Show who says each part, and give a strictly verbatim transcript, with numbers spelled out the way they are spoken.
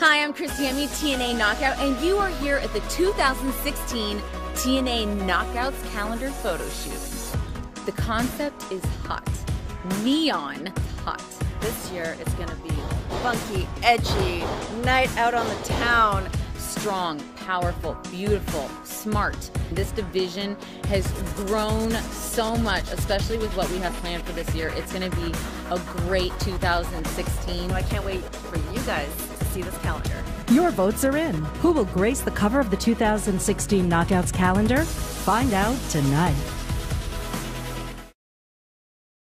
Speaker 1: Hi, I'm Christiane, T N A Knockout, and you are here at the two thousand sixteen T N A Knockouts Calendar Photo Shoot. The concept is hot. Neon hot. This year it's gonna be funky, edgy, night out on the town. Strong, powerful, beautiful, smart. This division has grown so much, especially with what we have planned for this year. It's gonna be a great two thousand sixteen.
Speaker 2: I can't wait for you guys to see this calendar.
Speaker 3: Your votes are in. Who will grace the cover of the two thousand sixteen Knockouts calendar? Find out tonight.